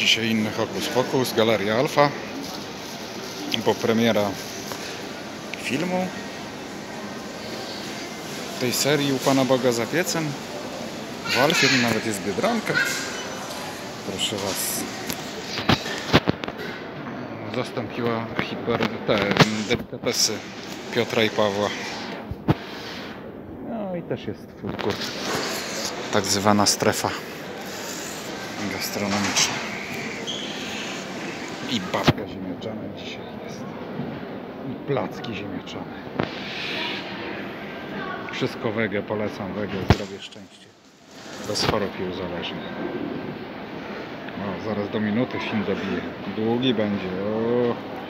Dzisiaj inny hokus pokus, Galeria Alfa, bo premiera filmu tej serii U Pana Boga za piecem. W Alfie nawet jest Biedronka. Proszę Was. Zastąpiła delikatesy Piotra i Pawła. No i też jest food court. Tak zwana strefa gastronomiczna. I babka ziemniaczana dzisiaj jest. I placki ziemniaczane. Wszystko wege, polecam wege, zdrowie, szczęście. Bez chorób i uzależnień. O, zaraz do minuty film dobije. Długi będzie. O.